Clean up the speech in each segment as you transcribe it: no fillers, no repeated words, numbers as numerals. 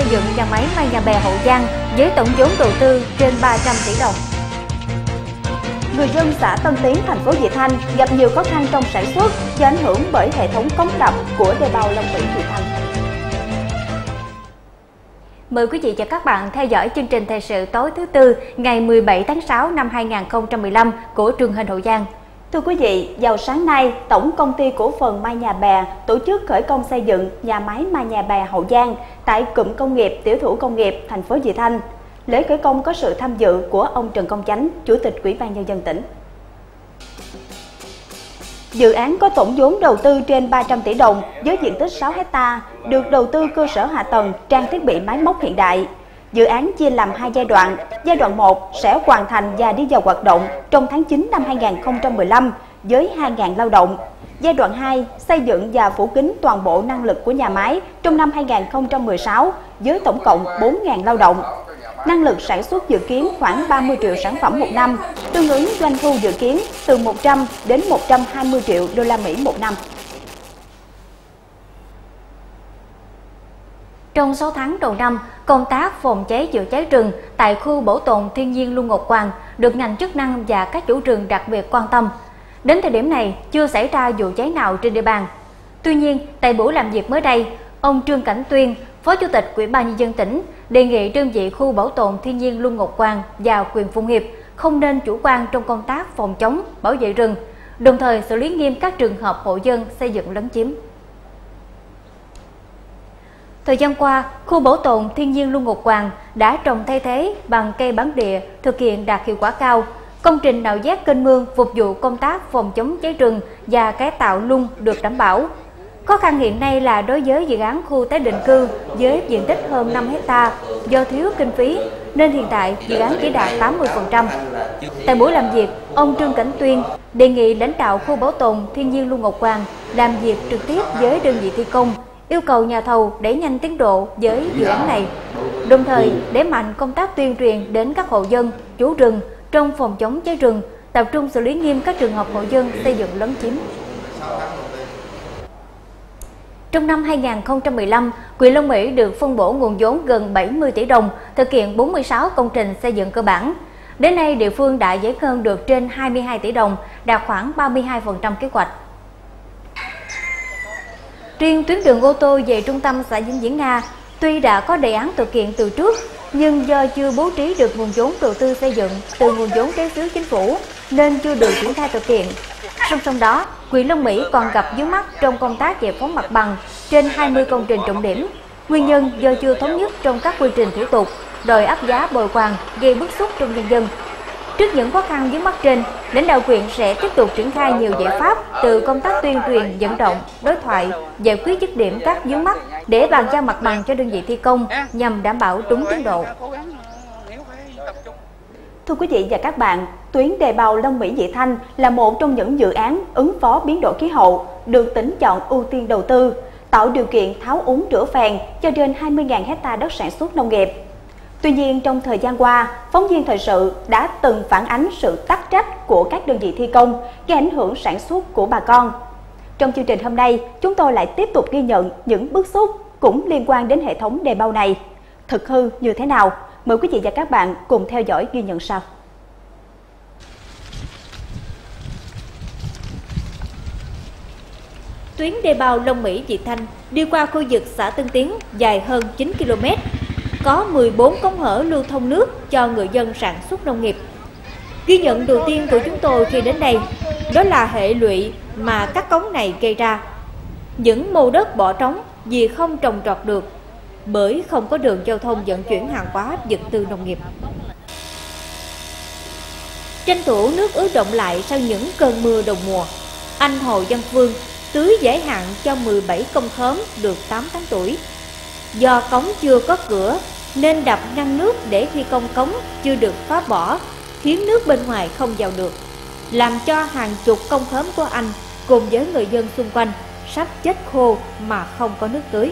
dựng nhà máy Mai Nhà Bè Hậu Giang với tổng vốn đầu tư trên 300 tỷ đồng. Người dân xã Tân Tiến, thành phố Vị Thanh gặp nhiều khó khăn trong sản xuất do ảnh hưởng bởi hệ thống cống đập của đê bao Long Mỹ Vị Thanh. Mời quý vị và các bạn theo dõi chương trình thời sự tối thứ Tư ngày 17 tháng 6 năm 2015 của truyền hình Hậu Giang. Thưa quý vị, vào sáng nay, Tổng Công ty Cổ phần Mai Nhà Bè tổ chức khởi công xây dựng nhà máy Mai Nhà Bè Hậu Giang tại cụm công nghiệp Tiểu thủ công nghiệp thành phố Vị Thanh. Lễ khởi công có sự tham dự của ông Trần Công Chánh, Chủ tịch Ủy ban Nhân dân tỉnh. Dự án có tổng vốn đầu tư trên 300 tỷ đồng với diện tích 6 ha, được đầu tư cơ sở hạ tầng, trang thiết bị máy móc hiện đại. Dự án chia làm 2 giai đoạn. Giai đoạn 1 sẽ hoàn thành và đi vào hoạt động trong tháng 9 năm 2015 với 2.000 lao động. Giai đoạn 2 xây dựng và phủ kính toàn bộ năng lực của nhà máy trong năm 2016 với tổng cộng 4.000 lao động. Năng lực sản xuất dự kiến khoảng 30 triệu sản phẩm một năm, tương ứng doanh thu dự kiến từ 100 đến 120 triệu đô la Mỹ một năm. Trong 6 tháng đầu năm, công tác phòng cháy chữa cháy rừng tại khu bảo tồn thiên nhiên Luân Ngọc Hoàng được ngành chức năng và các chủ rừng đặc biệt quan tâm. Đến thời điểm này, chưa xảy ra vụ cháy nào trên địa bàn. Tuy nhiên, tại buổi làm việc mới đây, ông Trương Cảnh Tuyên, Phó Chủ tịch Ủy ban Nhân dân tỉnh, đề nghị đơn vị khu bảo tồn thiên nhiên Luân Ngọc Hoàng và quyền Phụng Hiệp không nên chủ quan trong công tác phòng chống, bảo vệ rừng, đồng thời xử lý nghiêm các trường hợp hộ dân xây dựng lấn chiếm. Thời gian qua, khu bảo tồn thiên nhiên Luân Ngọc Hoàng đã trồng thay thế bằng cây bản địa thực hiện đạt hiệu quả cao. Công trình nạo vét kênh mương phục vụ công tác phòng chống cháy rừng và cải tạo luân được đảm bảo. Khó khăn hiện nay là đối với dự án khu tái định cư với diện tích hơn 5 ha do thiếu kinh phí nên hiện tại dự án chỉ đạt 80%. Tại buổi làm việc, ông Trương Cảnh Tuyên đề nghị lãnh đạo khu bảo tồn thiên nhiên Luân Ngọc Hoàng làm việc trực tiếp với đơn vị thi công, yêu cầu nhà thầu đẩy nhanh tiến độ với dự án này, đồng thời đẩy mạnh công tác tuyên truyền đến các hộ dân, chủ rừng trong phòng chống cháy rừng, tập trung xử lý nghiêm các trường hợp hộ dân xây dựng lấn chiếm. Trong năm 2015, huyện Long Mỹ được phân bổ nguồn vốn gần 70 tỷ đồng thực hiện 46 công trình xây dựng cơ bản. Đến nay, địa phương đã giải ngân được trên 22 tỷ đồng, đạt khoảng 32% kế hoạch. Riêng tuyến đường ô tô về trung tâm xã Vĩnh Viễn Nga, tuy đã có đề án thực hiện từ trước, nhưng do chưa bố trí được nguồn vốn đầu tư xây dựng từ nguồn vốn trái phiếu chính phủ nên chưa được triển khai thực hiện. Song song đó, huyện Long Mỹ còn gặp vướng mắc trong công tác giải phóng mặt bằng trên 20 công trình trọng điểm. Nguyên nhân do chưa thống nhất trong các quy trình thủ tục, đòi áp giá bồi hoàn gây bức xúc trong nhân dân. Trước những khó khăn vướng mắc trên, lãnh đạo huyện sẽ tiếp tục triển khai nhiều giải pháp từ công tác tuyên truyền, vận động, đối thoại, giải quyết dứt điểm các vướng mắc để bàn giao mặt bằng cho đơn vị thi công nhằm đảm bảo đúng tiến độ. Thưa quý vị và các bạn, tuyến đê bao Long Mỹ Vị Thanh là một trong những dự án ứng phó biến đổi khí hậu được tỉnh chọn ưu tiên đầu tư, tạo điều kiện tháo úng rửa phèn cho trên 20.000 ha đất sản xuất nông nghiệp. Tuy nhiên, trong thời gian qua, phóng viên thời sự đã từng phản ánh sự tắc trách của các đơn vị thi công gây ảnh hưởng sản xuất của bà con. Trong chương trình hôm nay, chúng tôi lại tiếp tục ghi nhận những bức xúc cũng liên quan đến hệ thống đê bao này. Thực hư như thế nào? Mời quý vị và các bạn cùng theo dõi ghi nhận sau. Tuyến đê bao Long Mỹ Vị Thanh đi qua khu vực xã Tân Tiến dài hơn 9 km, có 14 cống hở lưu thông nước cho người dân sản xuất nông nghiệp. Ghi nhận đầu tiên của chúng tôi khi đến đây, đó là hệ lụy mà các cống này gây ra. Những mô đất bỏ trống vì không trồng trọt được, bởi không có đường giao thông vận chuyển hàng hóa vật tư nông nghiệp. Tranh thủ nước ứ động lại sau những cơn mưa đầu mùa, anh Hồ Văn Phương tưới giải hạn cho 17 công khóm được 8 tháng tuổi. Do cống chưa có cửa nên đập ngăn nước để thi công cống chưa được phá bỏ, khiến nước bên ngoài không vào được, làm cho hàng chục công khóm của anh cùng với người dân xung quanh sắp chết khô mà không có nước tưới.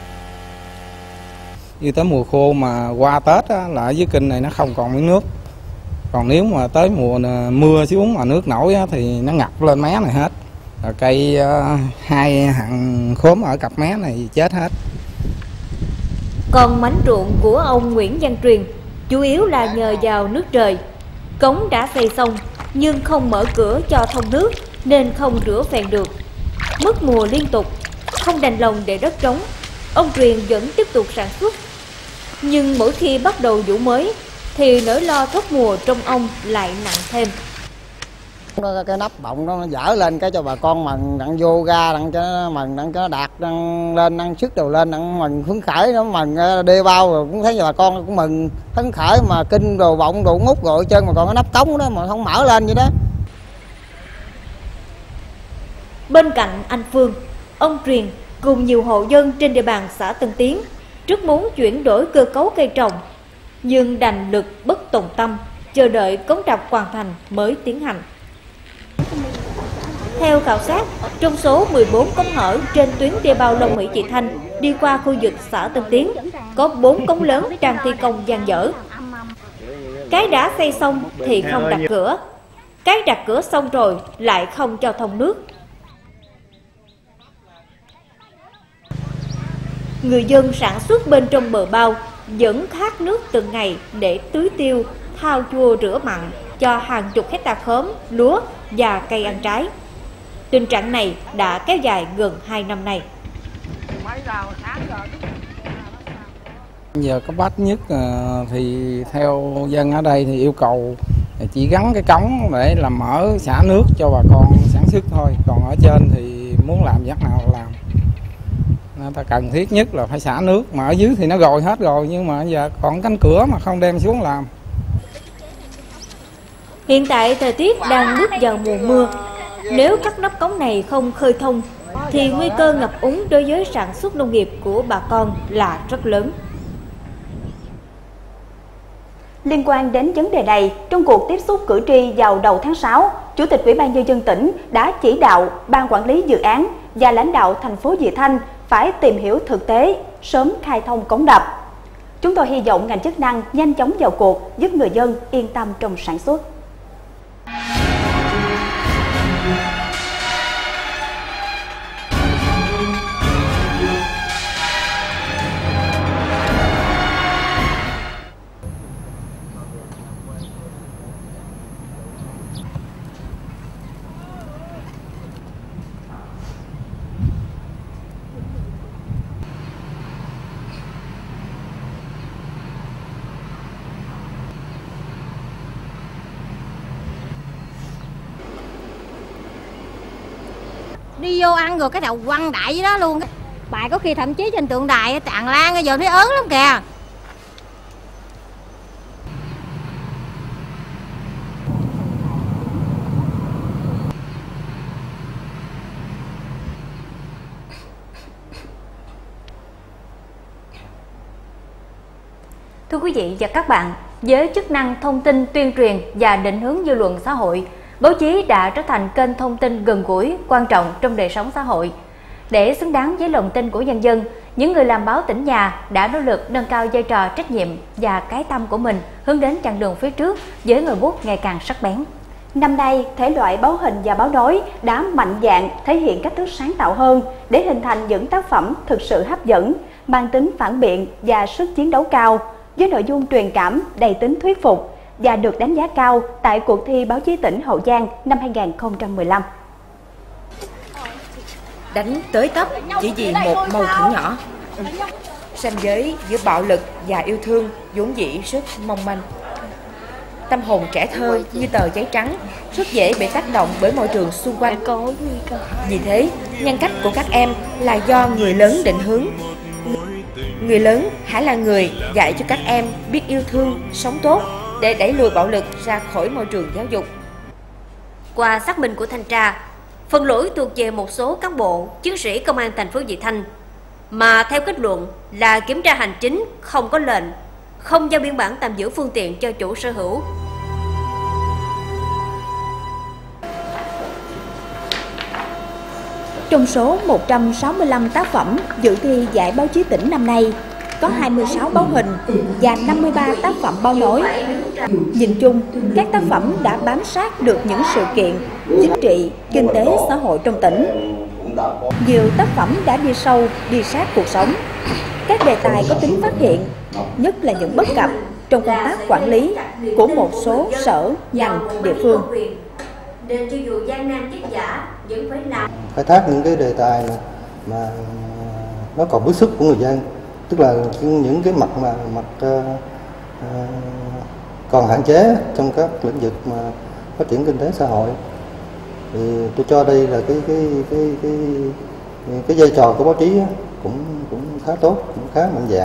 Như tới mùa khô mà qua Tết á, là ở dưới kênh này nó không còn miếng nước. Còn nếu mà tới mùa mưa xuống mà nước nổi á, thì nó ngập lên mé này hết. Rồi cây 2 hàng khóm ở cặp mé này chết hết. Còn mảnh ruộng của ông Nguyễn Văn Truyền chủ yếu là nhờ vào nước trời. Cống đã xây xong nhưng không mở cửa cho thông nước nên không rửa phèn được. Mất mùa liên tục, không đành lòng để đất trống, ông Truyền vẫn tiếp tục sản xuất. Nhưng mỗi khi bắt đầu vụ mới thì nỗi lo thất mùa trong ông lại nặng thêm. Cái nắp bọng nó dở lên cái cho bà con mần đặng vô ga đặng cho mần đặng cho nó đạt đặng lên năng sức đầu lên đặng mần phấn khởi nó mần đê bao rồi cũng thấy bà con cũng mừng phấn khởi mà kinh đồ bọng đồ ngút rồi chân mà còn cái nắp cống đó mà không mở lên vậy đó. Bên cạnh anh Phương, ông Truyền cùng nhiều hộ dân trên địa bàn xã Tân Tiến rất muốn chuyển đổi cơ cấu cây trồng, nhưng đành lực bất tòng tâm, chờ đợi cống đập hoàn thành mới tiến hành. Theo khảo sát, trong số 14 cống hở trên tuyến đê bao Long Mỹ Chị Thanh đi qua khu vực xã Tân Tiến, có 4 cống lớn đang thi công dang dở. Cái đã xây xong thì không đặt cửa, cái đặt cửa xong rồi lại không cho thông nước. Người dân sản xuất bên trong bờ bao vẫn khát nước từng ngày để tưới tiêu, thao chua rửa mặn cho hàng chục hecta khóm, lúa và cây ăn trái. Tình trạng này đã kéo dài gần 2 năm nay. Giờ cấp bách nhất thì theo dân ở đây thì yêu cầu chỉ gắn cái cống để làm mở xả nước cho bà con sản xuất thôi. Còn ở trên thì muốn làm giác nào làm. Ta cần thiết nhất là phải xả nước, mà ở dưới thì nó gồi hết rồi, nhưng mà giờ còn cánh cửa mà không đem xuống làm. Hiện tại thời tiết đang bước vào mùa mưa. Nếu các nắp cống này không khơi thông thì nguy cơ ngập úng đối với sản xuất nông nghiệp của bà con là rất lớn. Liên quan đến vấn đề này, trong cuộc tiếp xúc cử tri vào đầu tháng 6, Chủ tịch Ủy ban Nhân dân tỉnh đã chỉ đạo Ban Quản lý Dự án và lãnh đạo thành phố Vị Thanh phải tìm hiểu thực tế, sớm khai thông cống đập. Chúng tôi hy vọng ngành chức năng nhanh chóng vào cuộc giúp người dân yên tâm trong sản xuất. Đi vô ăn rồi cái đầu quăng đại với đó luôn. Bài có khi thậm chí trên tượng đài tràn lan giờ thấy ớn lắm kìa. Thưa quý vị và các bạn, với chức năng thông tin tuyên truyền và định hướng dư luận xã hội, báo chí đã trở thành kênh thông tin gần gũi, quan trọng trong đời sống xã hội. Để xứng đáng với lòng tin của nhân dân, những người làm báo tỉnh nhà đã nỗ lực nâng cao vai trò trách nhiệm và cái tâm của mình hướng đến chặng đường phía trước với ngòi bút ngày càng sắc bén. Năm nay, thể loại báo hình và báo nói đã mạnh dạn thể hiện cách thức sáng tạo hơn để hình thành những tác phẩm thực sự hấp dẫn, mang tính phản biện và sức chiến đấu cao, với nội dung truyền cảm, đầy tính thuyết phục và được đánh giá cao tại cuộc thi báo chí tỉnh Hậu Giang năm 2015. Đánh tới tấp chỉ vì một mâu thuẫn nhỏ. Ranh giới giữa bạo lực và yêu thương vốn dĩ rất mong manh. Tâm hồn trẻ thơ như tờ giấy trắng, rất dễ bị tác động bởi môi trường xung quanh. Vì thế, nhân cách của các em là do người lớn định hướng. Người lớn hãy là người dạy cho các em biết yêu thương, sống tốt để đẩy lùi bạo lực ra khỏi môi trường giáo dục. Qua xác minh của thanh tra, phần lỗi thuộc về một số cán bộ, chiến sĩ công an thành phố Vị Thanh, mà theo kết luận là kiểm tra hành chính không có lệnh, không giao biên bản tạm giữ phương tiện cho chủ sở hữu. Trong số 165 tác phẩm dự thi giải báo chí tỉnh năm nay, có 26 báo hình và 53 tác phẩm báo nói. Nhìn chung, các tác phẩm đã bám sát được những sự kiện chính trị, kinh tế, xã hội trong tỉnh. Nhiều tác phẩm đã đi sâu, đi sát cuộc sống. các đề tài có tính phát hiện, nhất là những bất cập trong công tác quản lý của một số sở, ngành, địa phương. Khai thác những cái đề tài mà nó còn bức xúc của người dân, tức là những cái mặt còn hạn chế trong các lĩnh vực mà phát triển kinh tế xã hội, thì tôi cho đây là cái vai trò của báo chí cũng khá tốt, cũng khá mạnh dạn.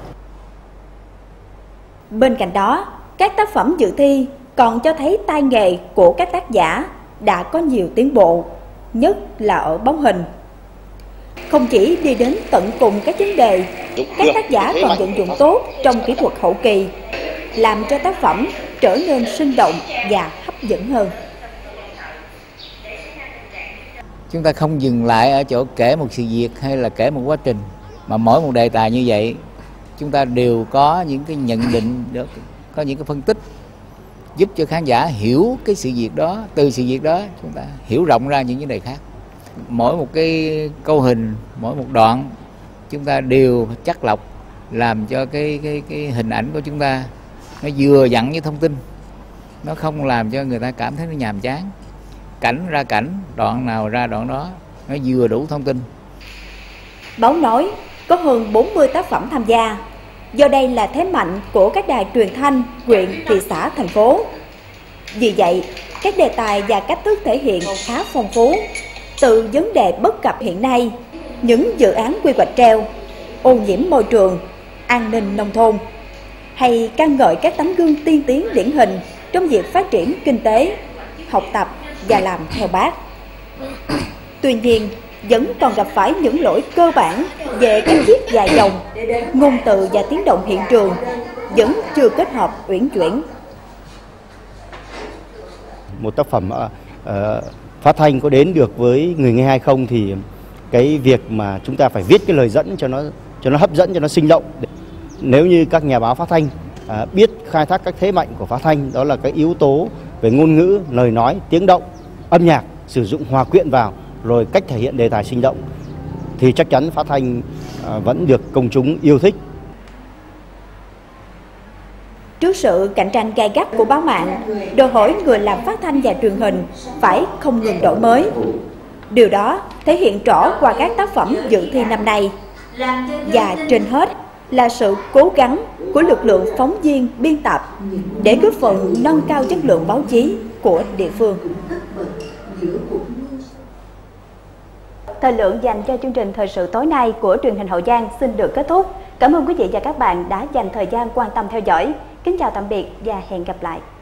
Bên cạnh đó, các tác phẩm dự thi còn cho thấy tay nghề của các tác giả đã có nhiều tiến bộ, nhất là ở bóng hình. Không chỉ đi đến tận cùng các vấn đề, các tác giả còn vận dụng tốt trong kỹ thuật hậu kỳ, làm cho tác phẩm trở nên sinh động và hấp dẫn hơn. Chúng ta không dừng lại ở chỗ kể một sự việc hay là kể một quá trình, mà mỗi một đề tài như vậy chúng ta đều có những cái nhận định, có những cái phân tích giúp cho khán giả hiểu cái sự việc đó, từ sự việc đó chúng ta hiểu rộng ra những vấn đề khác. Mỗi một cái câu hình, mỗi một đoạn chúng ta đều chắt lọc làm cho cái hình ảnh của chúng ta nó vừa dặn với thông tin, nó không làm cho người ta cảm thấy nó nhàm chán. Cảnh ra cảnh, đoạn nào ra đoạn đó, nó vừa đủ thông tin. Báo nói có hơn 40 tác phẩm tham gia. Do đây là thế mạnh của các đài truyền thanh, huyện, thị xã, thành phố. Vì vậy, các đề tài và cách thức thể hiện khá phong phú. Từ vấn đề bất cập hiện nay, những dự án quy hoạch treo, ô nhiễm môi trường, an ninh nông thôn, hay ca ngợi các tấm gương tiên tiến điển hình trong việc phát triển kinh tế, học tập và làm theo Bác. Tuy nhiên, vẫn còn gặp phải những lỗi cơ bản về các chiếc dài dòng, ngôn từ và tiếng động hiện trường vẫn chưa kết hợp uyển chuyển. Một tác phẩm phát thanh có đến được với người nghe hay không thì cái việc mà chúng ta phải viết cái lời dẫn cho nó hấp dẫn, cho nó sinh động. Nếu như các nhà báo phát thanh biết khai thác các thế mạnh của phát thanh, đó là cái yếu tố về ngôn ngữ, lời nói, tiếng động, âm nhạc, sử dụng hòa quyện vào, rồi cách thể hiện đề tài sinh động, thì chắc chắn phát thanh vẫn được công chúng yêu thích. Trước sự cạnh tranh gay gắt của báo mạng, đòi hỏi người làm phát thanh và truyền hình phải không ngừng đổi mới. Điều đó thể hiện rõ qua các tác phẩm dự thi năm nay. Và trên hết là sự cố gắng của lực lượng phóng viên, biên tập để góp phần nâng cao chất lượng báo chí của địa phương. Thời lượng dành cho chương trình thời sự tối nay của truyền hình Hậu Giang xin được kết thúc. Cảm ơn quý vị và các bạn đã dành thời gian quan tâm theo dõi. Kính chào tạm biệt và hẹn gặp lại.